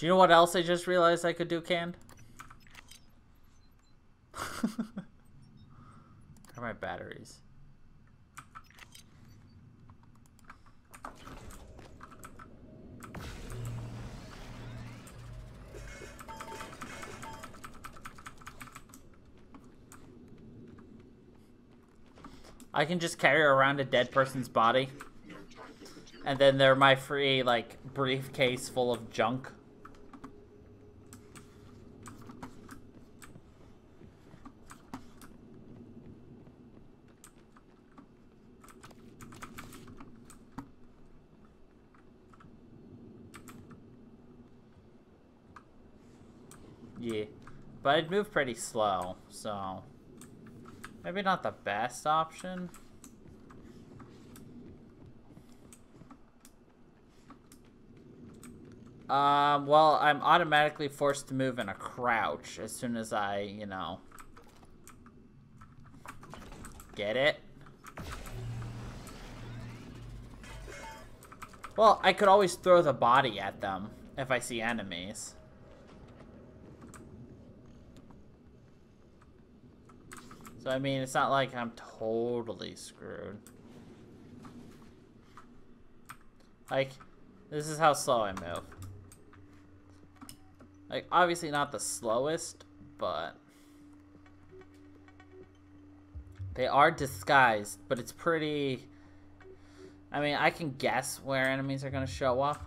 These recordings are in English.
Do you know what else I just realized I could do canned? Where are my batteries? I can just carry around a dead person's body. And then they're my free, like, briefcase full of junk. Yeah. But I'd move pretty slow, so... maybe not the best option. Well, I'm automatically forced to move in a crouch as soon as I, you know... get it? Well, I could always throw the body at them if I see enemies. So, I mean, it's not like I'm totally screwed. Like, this is how slow I move. Like, obviously not the slowest, but... they are disguised, but it's pretty... I mean, I can guess where enemies are going to show up.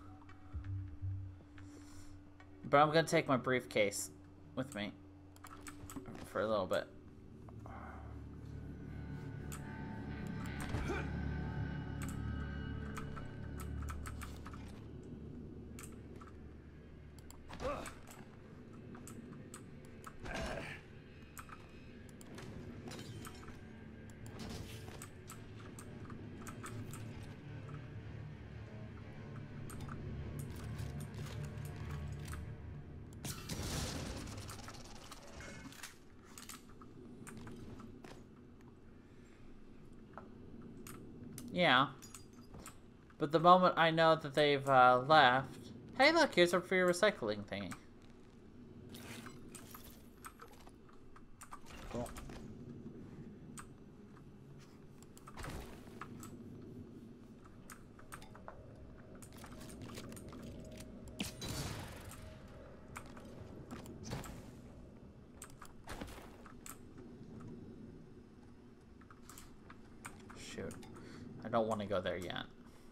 But I'm going to take my briefcase with me for a little bit. Yeah. But the moment I know that they've left... hey, look, here's a free recycling thingy. Cool. Shoot. I don't want to go there yet.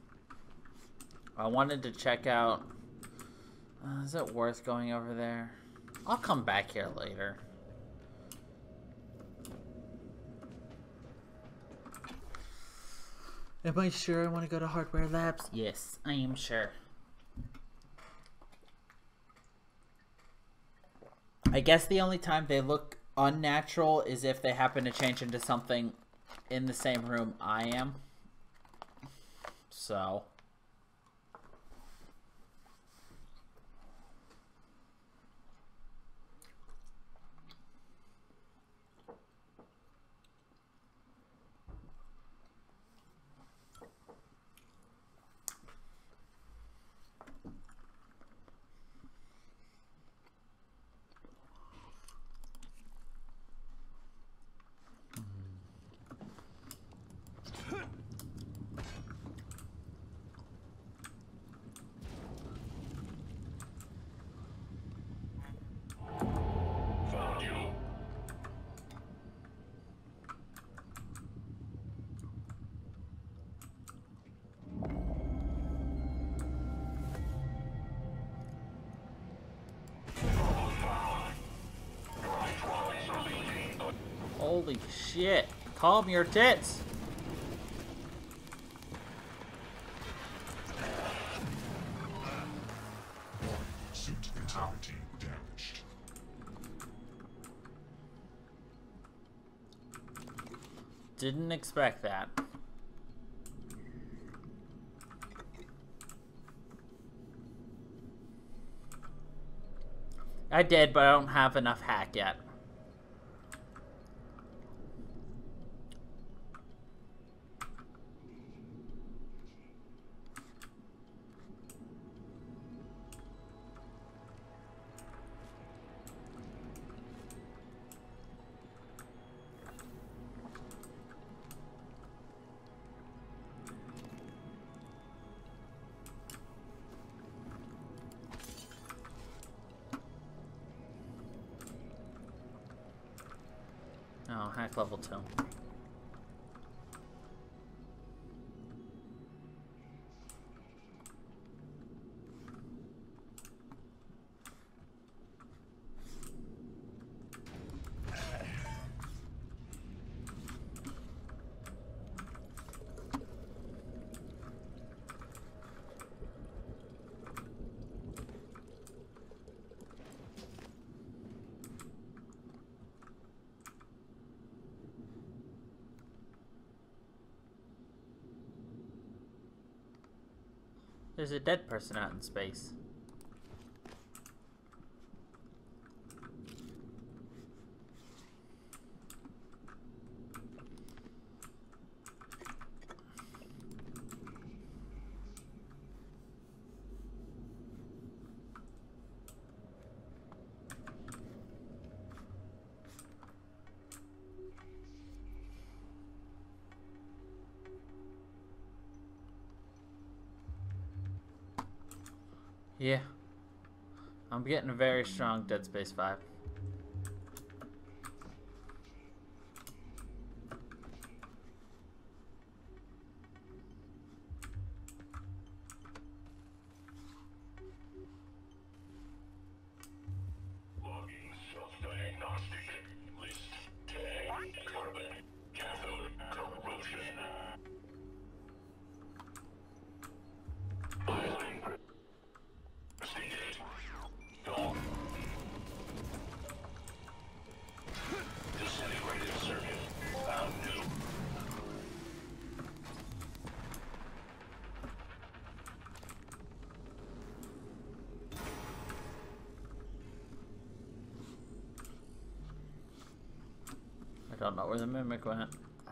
I wanted to check out... is it worth going over there? I'll come back here later. Am I sure I want to go to Hardware Labs? Yes, I am sure. I guess the only time they look unnatural is if they happen to change into something in the same room I am. So... holy shit. Calm your tits. Suit integrity damaged. Didn't expect that. I did, but I don't have enough hack yet. Oh, hack level 2. There's a dead person out in space. Yeah. I'm getting a very strong Dead Space vibe. Logging self-diagnostic. List tag carbon cathode corrosion. Island proceeded. Dog. Disintegrated circuit. Found new. I don't know where the mimic went.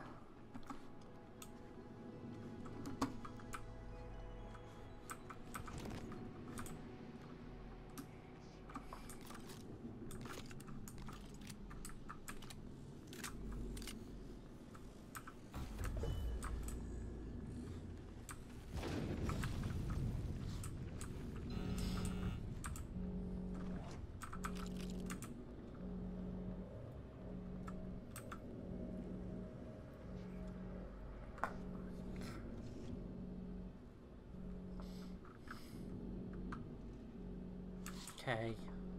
Okay.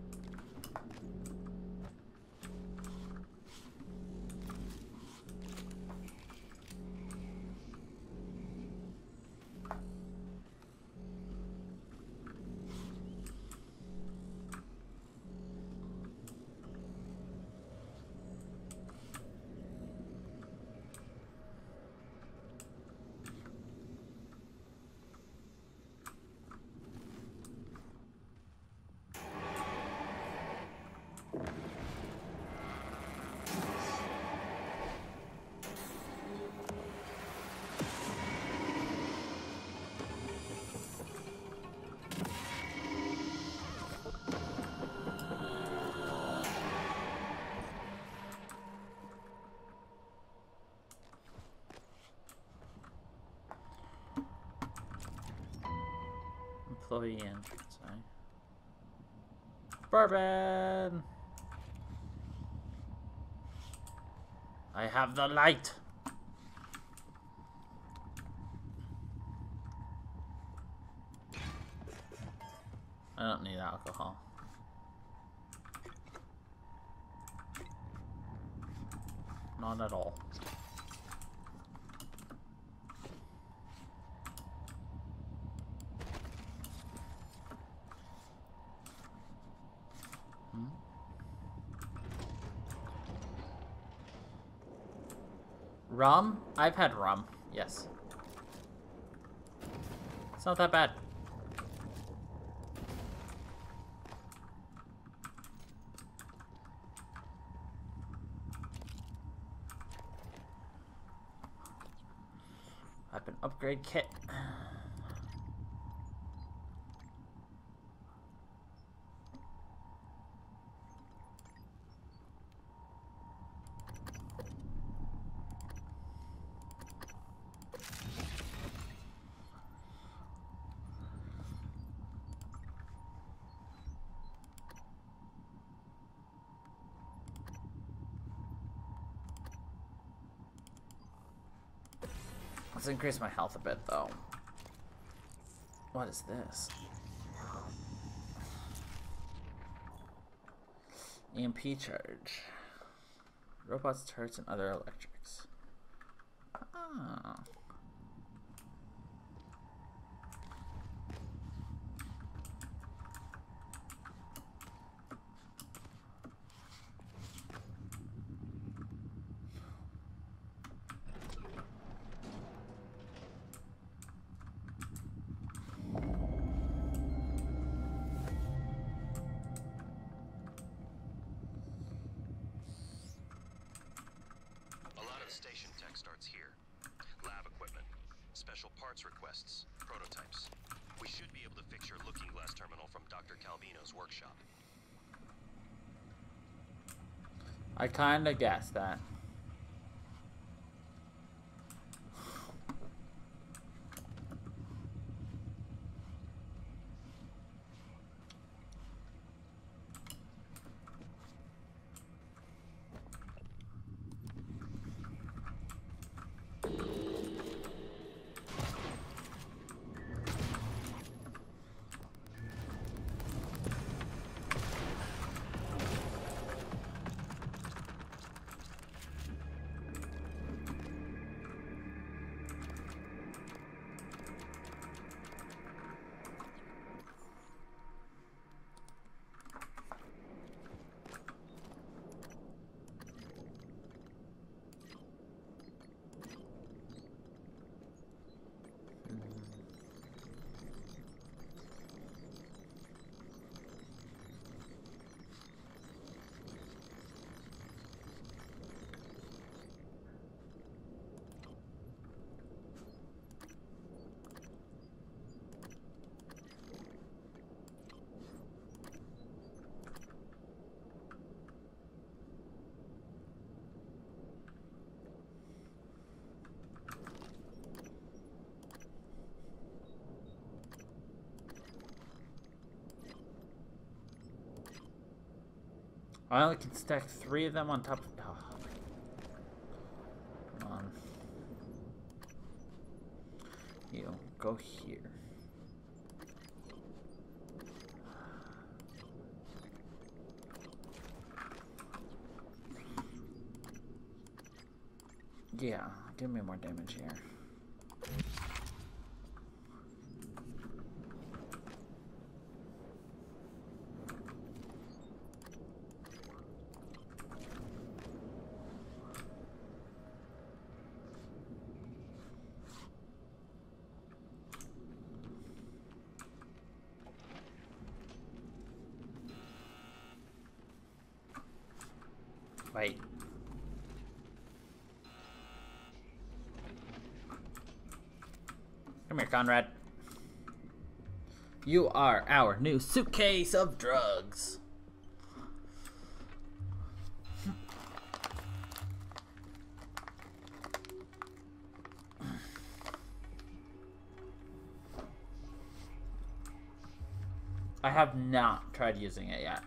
Employee in. Sorry. Bourbon! I have the light! I don't need alcohol. Not at all. Rum? I've had rum, yes. It's not that bad. Weapon upgrade kit. Let's increase my health a bit, though. What is this? EMP charge. Robots, turrets, and other electrics. Ah. Station tech starts here. Lab equipment, special parts requests, prototypes. We should be able to fix your looking glass terminal from Dr. Calvino's workshop. I kinda guessed that. I only can stack 3 of them on top of... Oh. Come on. You go here. Yeah, give me more damage here. Wait. Come here, Conrad. You are our new suitcase of drugs. I have not tried using it yet.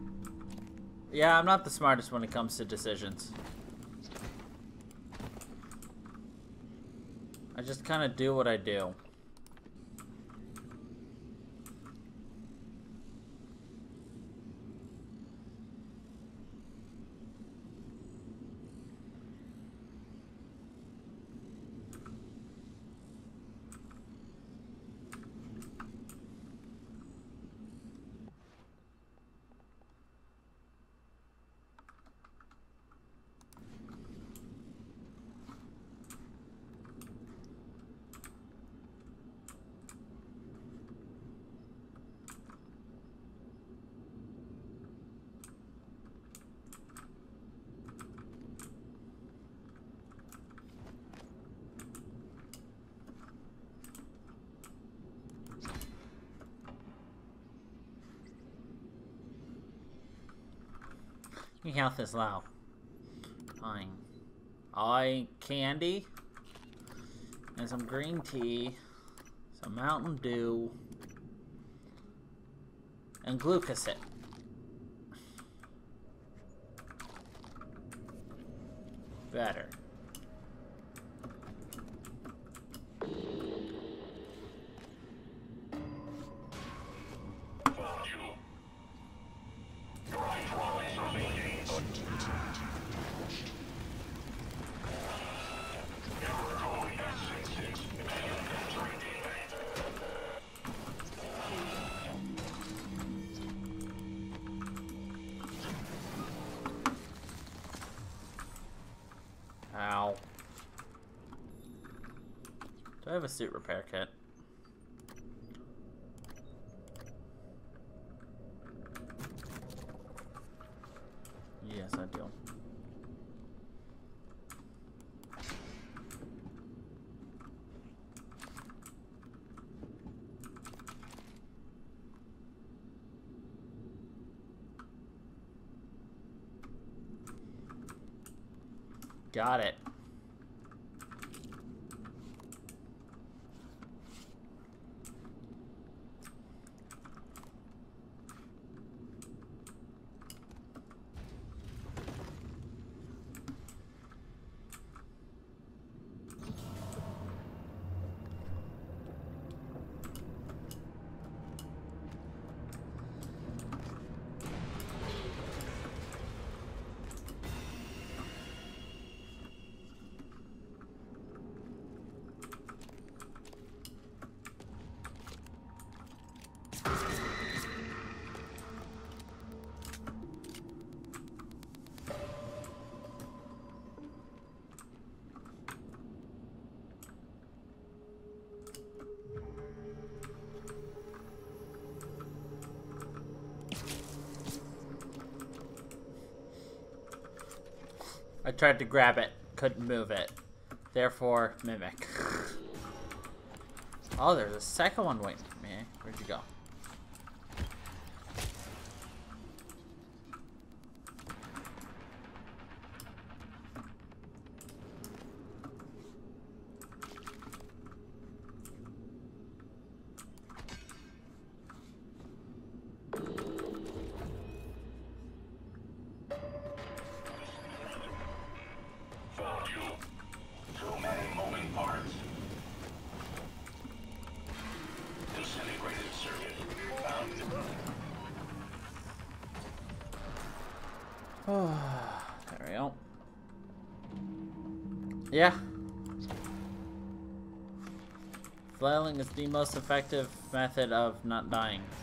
Yeah, I'm not the smartest when it comes to decisions. I just kind of do what I do. Your health is low. Fine. I candy. And some green tea. Some Mountain Dew. And glucosate. Better. Found you. Your hydraulics are making Suit integrity damaged. error code S66. Entering Ow. Do I have a suit repair kit? Yes, I do. Got it. I tried to grab it, couldn't move it. Therefore, mimic. Oh, there's a second one waiting for me. Where'd you go? Found you. Too many moving parts. Disintegrated circuit. Found you. There we go. Yeah. Flailing is the most effective method of not dying.